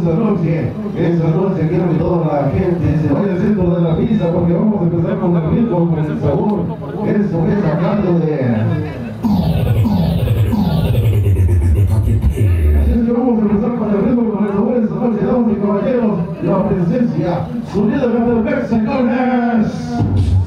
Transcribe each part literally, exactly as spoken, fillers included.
esta noche, esta noche quiero que toda la gente se vaya al centro de la pista porque vamos a empezar con el ritmo, con el sabor. Eso es hablando de... Así es que vamos a empezar con el ritmo, con el sabor esta noche, damas y caballeros, la presencia, sonido de los mexicanos.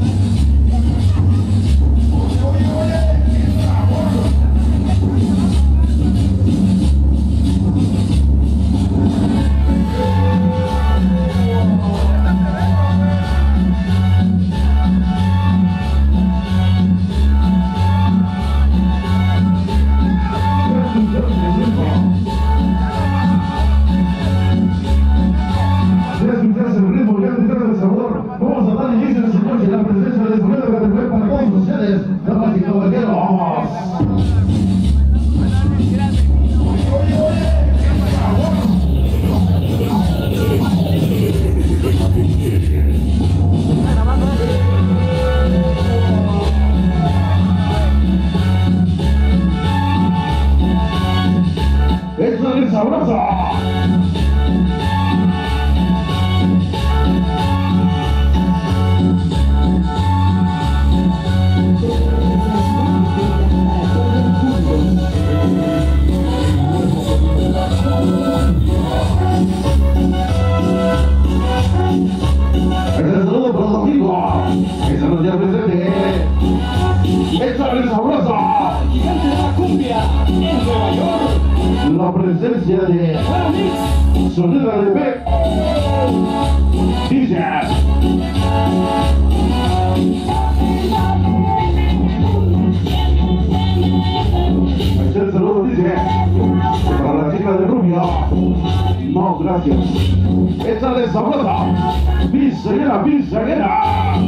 La presencia de Sonido de B D J. Este el saludo dice para la chica de Rubio. No, gracias. Esta es sabrosa. Pizzanera, pizzanera.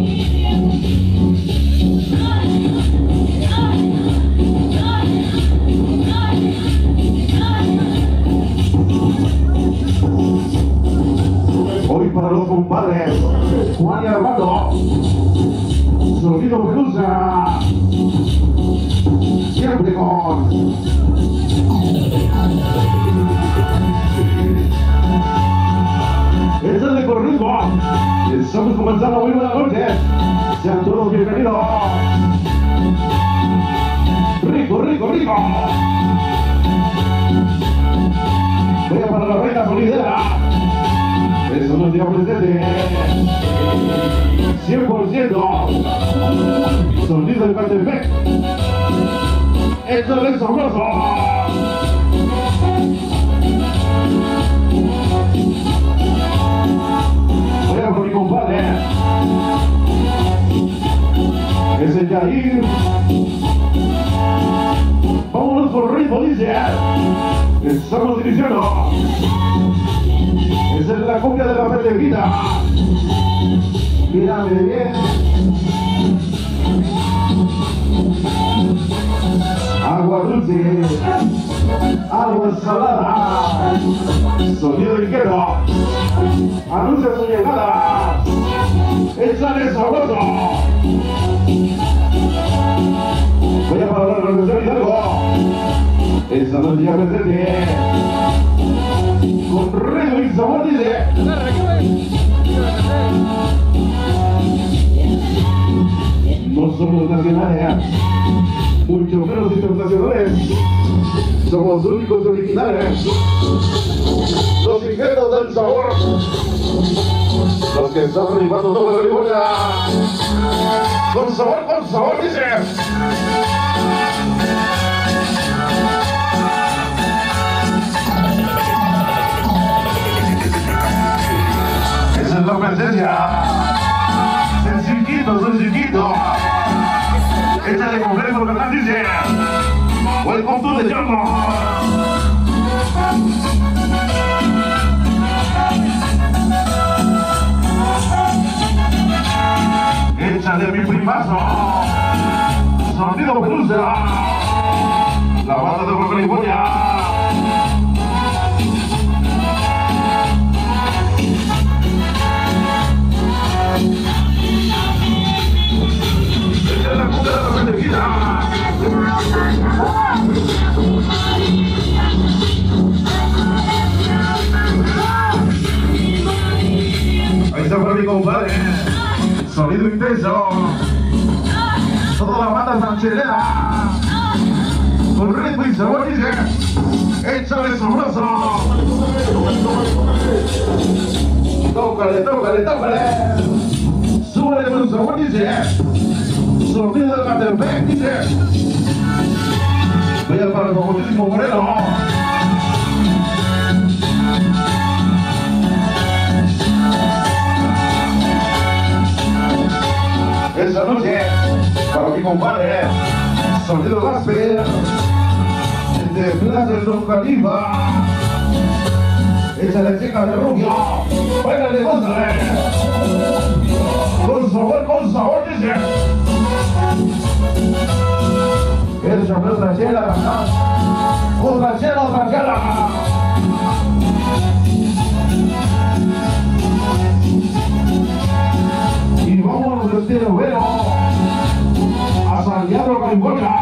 Hoy para los compadres Juan y Armando, Sonido Medusa, siempre con este es el corrido. Estamos comenzando. Muy buenas noches, sean todos bienvenidos. Rico, rico, rico. Voy a para la reina solidera. Eso no tiene presente. cien por ciento Sonido de Catepec. Esto es sabroso. Voy a por mi compadre. Es el Yair. Vámonos por ritmo, dice. Estamos iniciando. Esa es la cumbia de la pendejita. Mírame bien. Agua dulce, agua salada, sonido ligero, anuncia su llegada. Échale sabroso. Voy a parar la canción y algo. Esa noche ya presente. Con ritmo y sabor dice. No somos nacionales, mucho menos internacionales. Somos únicos y originales. Los ingenuos del sabor. Los que están arribando todo la California. Con sabor, con sabor dice. Esa es la presencia. Sencillito, sencillito. Échale completo, ¿verdad? Dice. Welcome to the jungle. Échale mi primazo. Sonido Medusa. La banda de Baja California. Ah! banda sanchelera. Con ritmo y sabor dice, échale sabroso. Tócale, tócale, tócale. Súbele con sabor dice, sonido de Catepec dice. Vaya para el famosísimo Moreno. Esa noche, para mi compadre, sonido gospel de Plaza del Don Califa. Esa la chica de rubio, bailale, gózale. Con sabor, con sabor, dice. Esa no es la chela, otra chela, otra chela. Y vámonos de estilo bueno a San Diego, California.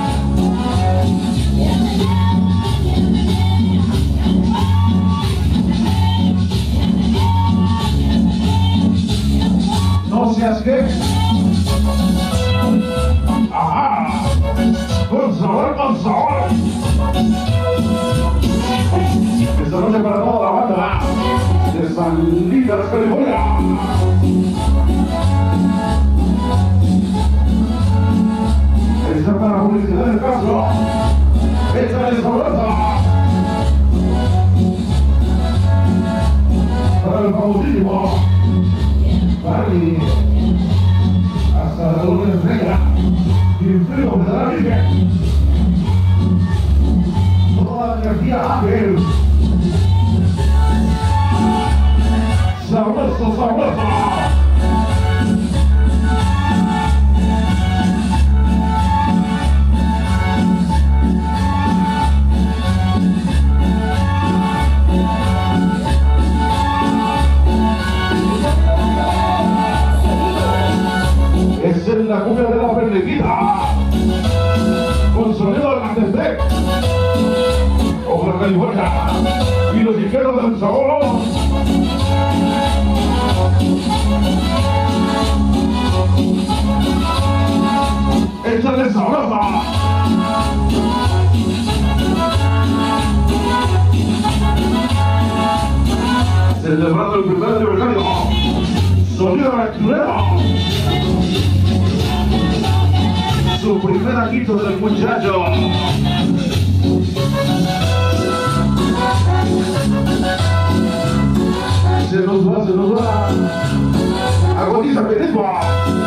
No seas que. Ajá. Con sabor, con sabor. Esta noche para toda la banda de San Diego, California. Esta para la publicidad del Castro. Esta es sabrosa. Para el famosísimo Barney. Hasta la luna negra. Y el frío de la Virgen. Toda la energía ángel. Sabroso, sabroso. Es en la cumbia de la Perlequita, con sonido de Catepec, Ojo California, y los ligeros del sabor. Échale sabrosa. Celebrando el primer aniversario, sonido aventurero. Su primer aguito del muchacho. Se nos va, se nos va. Agoniza Perezua.